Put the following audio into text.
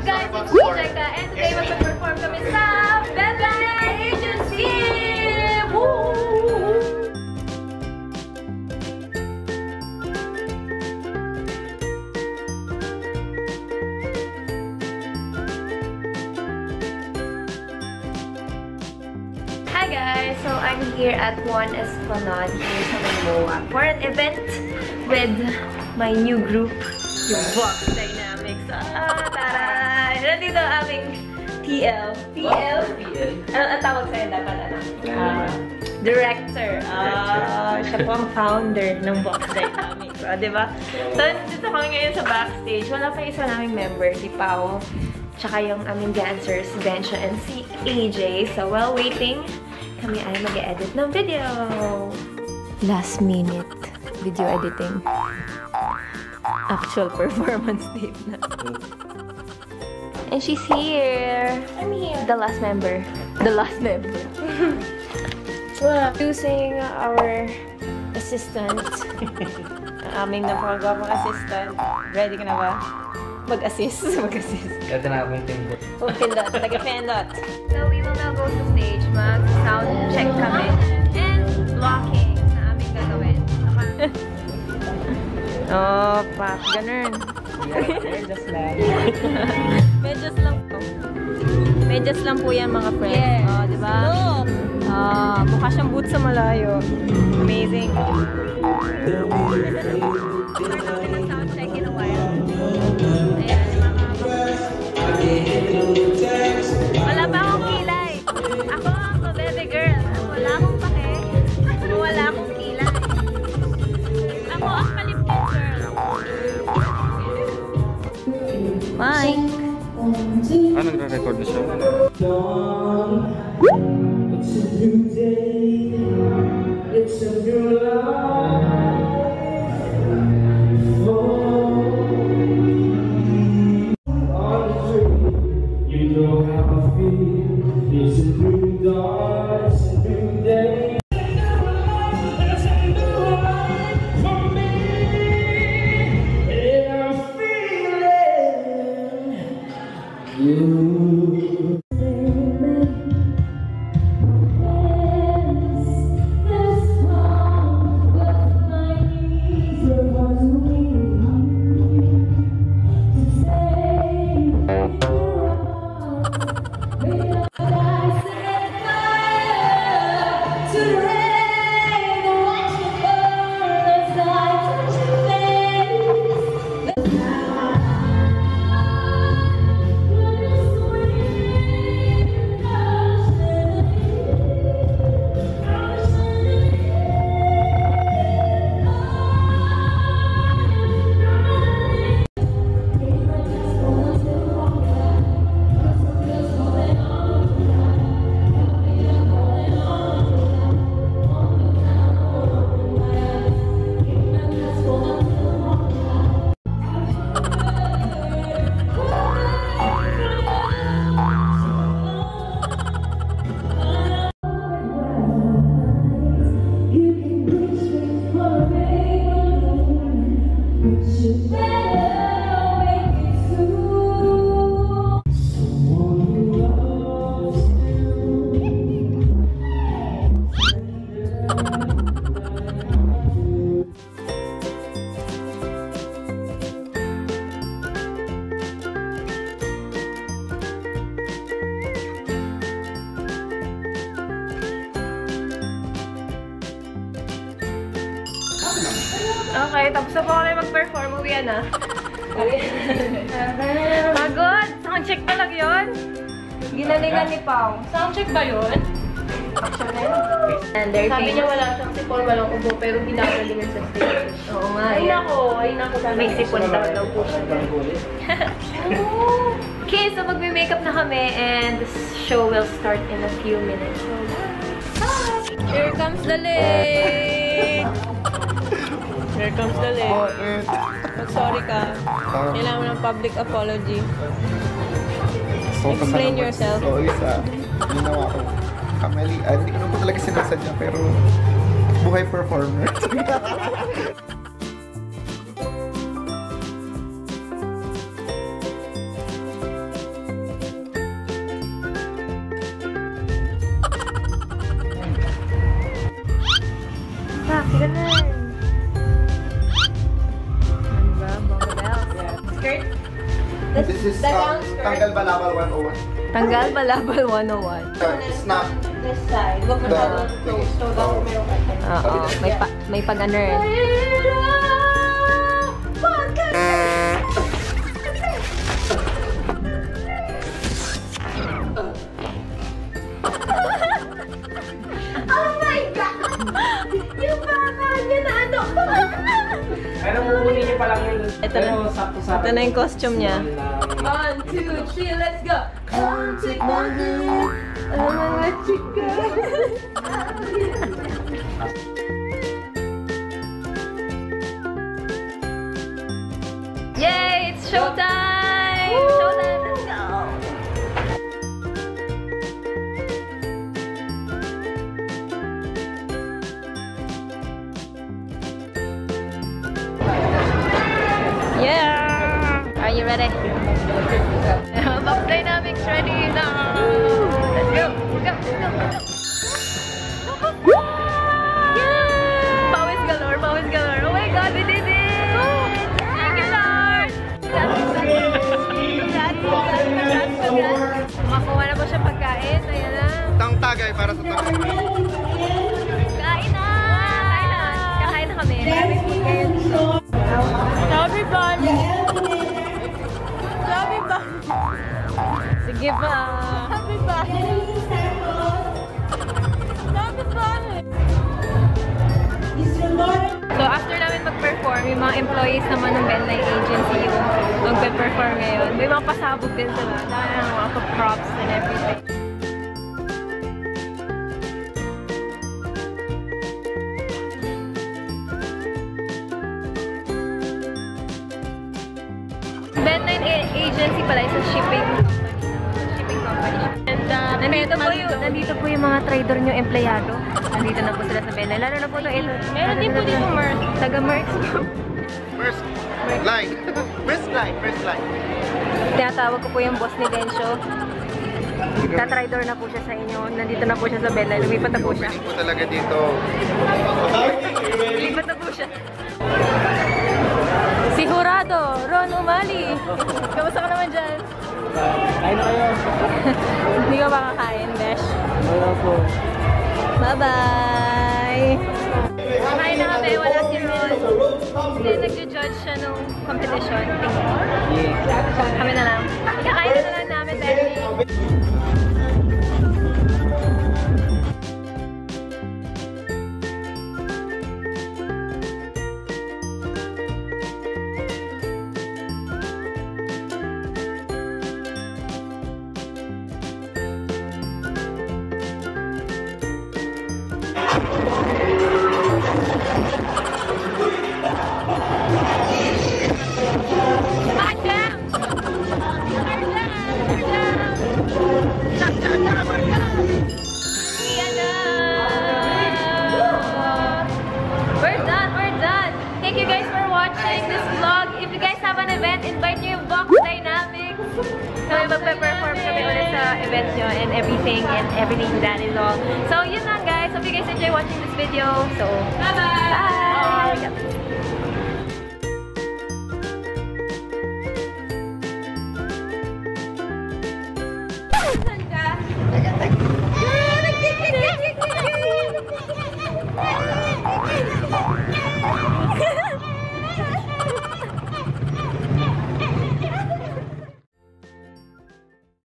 guys, it's Jeka, and today mag-perform kami sa Bebe Agency! Woo! Hi guys! So I'm here at One Esplanade here sa Manila for an event with my new group, yung Vox Dynamics. Taray! Nandito ang aming TL. TL? Ang tawag sa'yo dapat, ano? Director. Siya po ang founder ng Vox Dynamics. Diba? So, nandito kami ngayon sa backstage. Wala pa isa naming member, si Pao. Tsaka yung aming dancers, si Bencho and si AJ. So, while waiting, kami ay mag-edit ng video. Last minute video editing. Actual performance tape na. And she's here. I'm here. The last member. The last member. Using our assistant. Ang aming napakagawang assistant. Ready ka na ba? Mag-assist. Mag-assist. Ito na akong pindot. Oh, pindot. Taga-pindot. So, we will now go to stage. Mag-sound check kami. And blocking na aming gagawin. Oh, pak. Ganun. Medyas lang. Medyas lang po. Medyas lang po yan, mga friends. Yes. Oh, diba? Look! Mukha siyang boot sa malayo. Amazing. Sound check in a while. Ayan, wala pa akong kilay. Ako ang baby girl. Wala akong pake. Wala akong kilay. Ako ang palipin girl. Mike! Nagre-record na siya. It's a new day. It's a new life. You know how I feel. It's a new dawn, it's a new day. It's a new life for me. And I'm feeling you. Okay, tapos na po kami mag-perform. Uwian na. Pagod! Soundcheck pa lang yun. Ginalingan ni Pao. Soundcheck ba yun? Actually. Sabi niya wala siyang sipon, walang ubo, pero ginagalingan sa stage. Oo nga. Ay nako, ay nako. May sipon daw po siya. Okay, so magme-makeup na kami and the show will start in a few minutes. So, here comes the late! Here comes the late. Sorry ka. Kailangan mo ng public apology. Explain yourself. So, isa. Ginawa ko. Kamali. Hindi ko naman po talaga sinasadya, pero buhay performer. This is Tanggal Balabal 101. Tanggal Balabal 101. Snap. This side. Huwag masyadong close. So, dapat meron ka. Oo. May pag-ano rin. Oh my God! Yung baka niya na ano? Pero kukunin niyo pa lang yun. Ito na. Ito na yung costume niya. 1, 2, 3, let's go! Come take my hand, I'll let you go. Yay! It's showtime! Showtime! Let's go! Yeah! Are you ready? Box Dynamics ready now! Let's go! Go! Go! Go! Yeah! Pawis galore! Pawis galore! Oh my God! We did it! Thank you, Lord! Makuha na po siya pagkain. Ayan na. Tang tagay para sa tagay. Kain na! Kain na! Kakain na kami. Maraming food ngayon. Sabi ba? Sabi ba? Sige ba? Sabi ba? Sabi ba? So after namin mag-perform, yung mga employees naman ng Bell Line Agency yung mag-perform ngayon. May mga pasabog din sila. Dahil ng mga props and everything. Bell Line Agency pala is a shipping company. And nandito po yung mga trader nyo empleyado. Nandito na po sila sa Bell Line. Lalo na po ito. Meron din po dito Merck. Taga Merck. First line. First line. First line. Tinatawag ko po yung boss ni Densyo. Tatrader na po siya sa inyo. Nandito na po siya sa Bell Line. Lumipat na po siya. Piling ko talaga dito. Lumipat na po siya. Si Jurado, Ron Umali. Kamusta ka naman dyan? Kain na kayo. Hindi ka makakain, Besh. Wala po. Bye-bye! Kakain na kami, wala si Ron. Hindi, nag-judge siya nung competition. Kami na lang. Kakain na lang namin, Besh. Thank you guys for watching this vlog. If you guys have an event, invite nyo yung Vox Dynamics. Kami magpe-perform kami ulit sa event nyo and everything that is all. So yun lang guys. Hope you guys enjoy watching this video. So, bye! Bye!